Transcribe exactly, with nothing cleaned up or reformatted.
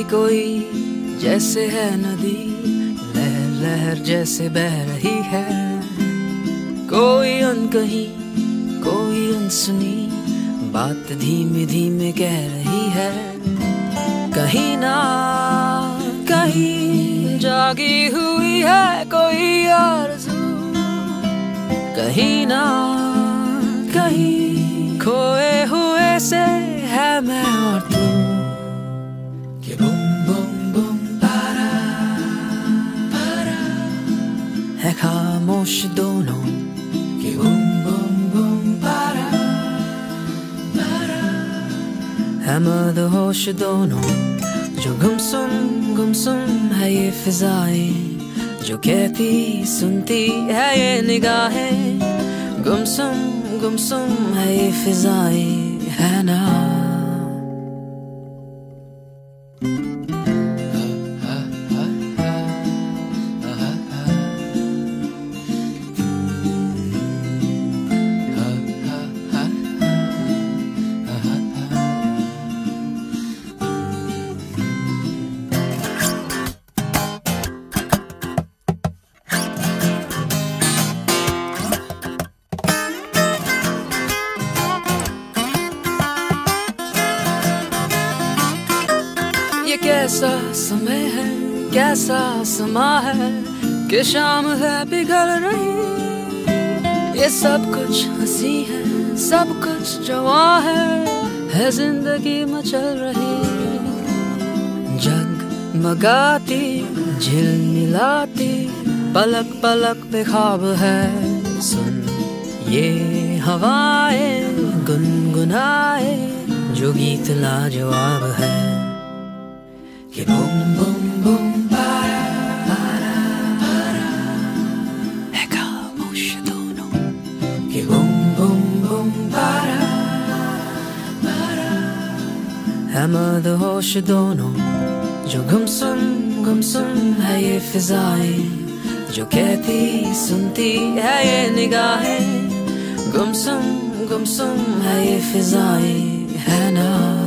कोई जैसे है नदी, लहर लहर जैसे बह रही है। कोई अनकही कोई अनसुनी बात धीमे धीमे कह रही है। कहीं ना कहीं जागी हुई है कोई आरज़ू, कहीं ना कहीं खोए हुए से है मैं और तू। कि बुम बुम बुम पारा पारा है खामोश दोनों। कि बुम बुम बुम पारा पारा है मदहोश दोनों। जो गुमसुम गुमसुम है ये फिजाएं, जो कहती सुनती है ये निगाहें। गुमसुम गुमसुम है ये फिजाएं, है ना। ये कैसा समय है कैसा समा है कि शाम है पिघल रही। ये सब कुछ हंसी है सब कुछ जवां है, है जिंदगी मचल रही। जगमगाती झिलमिलाती पलक पलक पे ख्वाब है। सुन ये हवाएं गुनगुनाए जो गीत लाजवाब है। कि बुम बुम बुम पारा पारा पारा है खामोश दोनों। कि बुम बुम बुम पारा पारा है मदहोश दोनों। जो गुमसुम गुमसुम है ये फिजाएं, जो कहती सुनती है ये निगाहें। गुमसुम गुमसुम है ये फिजाएं, है ना।